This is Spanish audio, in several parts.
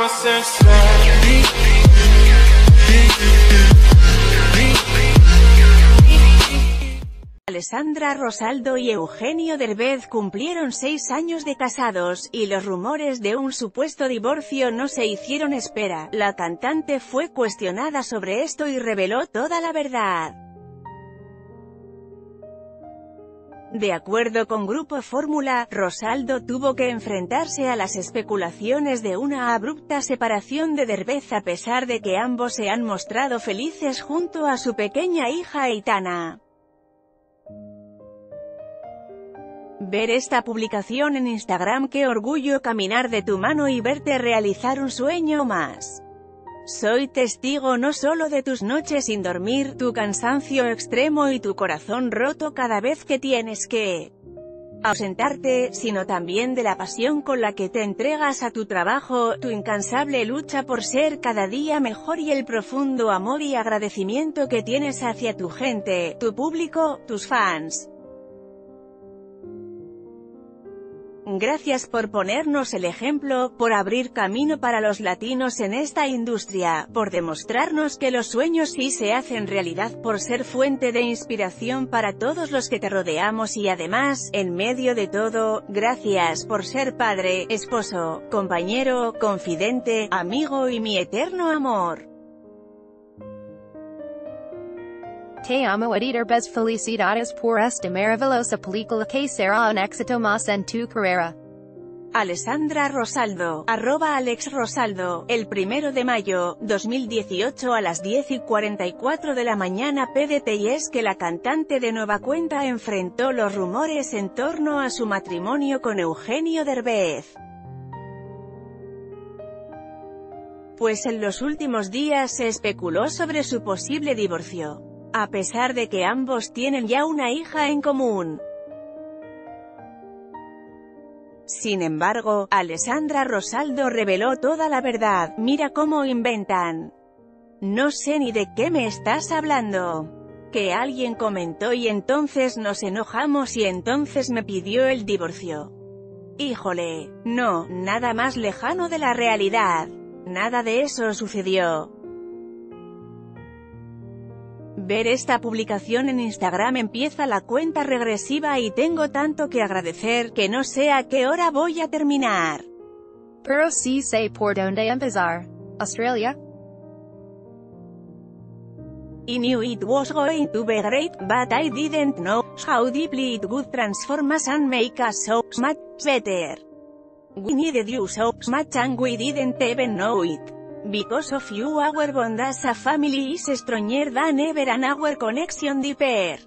Alessandra Rosaldo y Eugenio Derbez cumplieron 6 años de casados, y los rumores de un supuesto divorcio no se hicieron esperar. La cantante fue cuestionada sobre esto y reveló toda la verdad. De acuerdo con Grupo Fórmula, Rosaldo tuvo que enfrentarse a las especulaciones de una abrupta separación de Derbez a pesar de que ambos se han mostrado felices junto a su pequeña hija Aitana. Ver esta publicación en Instagram. Qué orgullo caminar de tu mano y verte realizar un sueño más. Soy testigo no solo de tus noches sin dormir, tu cansancio extremo y tu corazón roto cada vez que tienes que ausentarte, sino también de la pasión con la que te entregas a tu trabajo, tu incansable lucha por ser cada día mejor y el profundo amor y agradecimiento que tienes hacia tu gente, tu público, tus fans. Gracias por ponernos el ejemplo, por abrir camino para los latinos en esta industria, por demostrarnos que los sueños sí se hacen realidad, por ser fuente de inspiración para todos los que te rodeamos y además, en medio de todo, gracias por ser padre, esposo, compañero, confidente, amigo y mi eterno amor. Te amo Derbez felicidades por esta maravillosa película que será un éxito más en tu carrera. Alessandra Rosaldo, @AlexRosaldo, el 1 de mayo, 2018 a las 10:44 de la mañana PDT. Y es que la cantante de nueva cuenta enfrentó los rumores en torno a su matrimonio con Eugenio Derbez. Pues en los últimos días se especuló sobre su posible divorcio, a pesar de que ambos tienen ya una hija en común. Sin embargo, Alessandra Rosaldo reveló toda la verdad. Mira cómo inventan. No sé ni de qué me estás hablando. Que alguien comentó y entonces nos enojamos y entonces me pidió el divorcio. Híjole, no, nada más lejano de la realidad. Nada de eso sucedió. Ver esta publicación en Instagram. Empieza la cuenta regresiva y tengo tanto que agradecer, que no sé a qué hora voy a terminar. Pero sí sé por dónde empezar. Australia. I knew it was going to be great, but I didn't know how deeply it would transform us and make us so much better. We needed you so much and we didn't even know it. Because of you our bond as a family is stronger than ever and our connection deeper.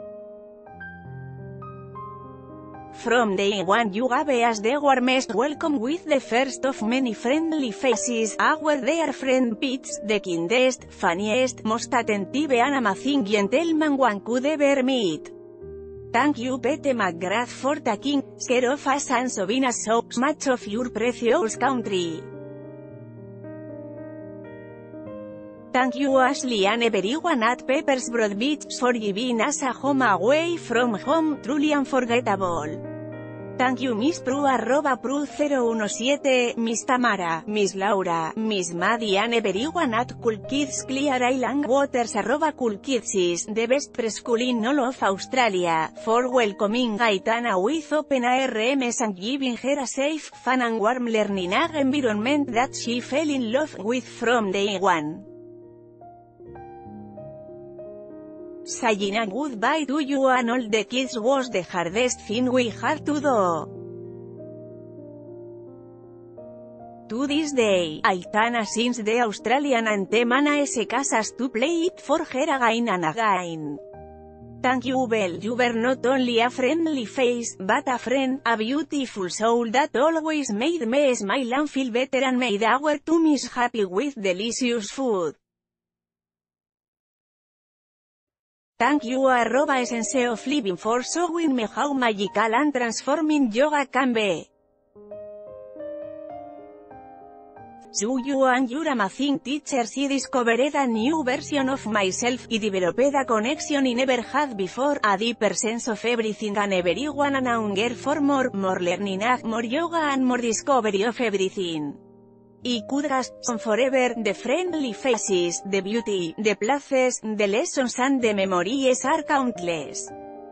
From day one you gave us the warmest welcome with the first of many friendly faces, our dear friend Pete, the kindest, funniest, most attentive and amazing gentleman one could ever meet. Thank you Pete McGrath for taking care of us and showing us so much of your precious country. Thank you Ashley and everyone at Peppersbrook Beach for giving us a home away from home, truly unforgettable. Thank you Miss Pru @Pru017, Miss Tamara, Miss Laura, Miss Maddie and everyone at Cool Kids Clear Island Waters @Cool Kids is the best preschool in all of Australia, for welcoming Aitana with open arms and giving her a safe, fun and warm learning environment that she fell in love with from day one. Saying a goodbye to you and all the kids was the hardest thing we had to do. To this day, Aitana sings the Australian anthem and is casas to play it for her again and again. Thank you Belle, you were not only a friendly face, but a friend, a beautiful soul that always made me smile and feel better and made our tummies happy with delicious food. Thank you Essence of Living for showing me how magical and transforming yoga can be. So you and your amazing teachers I discovered a new version of myself, I developed a connection I never had before, a deeper sense of everything and everyone and a hunger for more learning, more yoga and more discovery of everything. y Kudras, son forever, the friendly faces, the beauty, the places, the lessons and the memories are countless.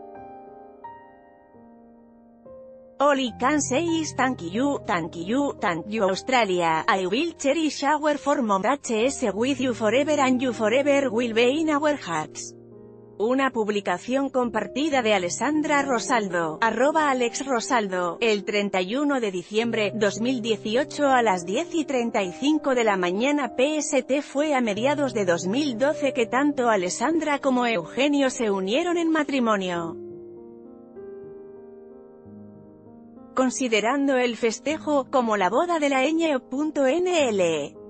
All I can say is thank you, thank you, thank you Australia. I will cherish our form of HS with you forever and you forever will be in our hearts. Una publicación compartida de Alessandra Rosaldo, @AlexRosaldo, el 31 de diciembre 2018 a las 10:35 de la mañana PST. Fue a mediados de 2012 que tanto Alessandra como Eugenio se unieron en matrimonio. Considerando el festejo como la boda de la ñ.nl.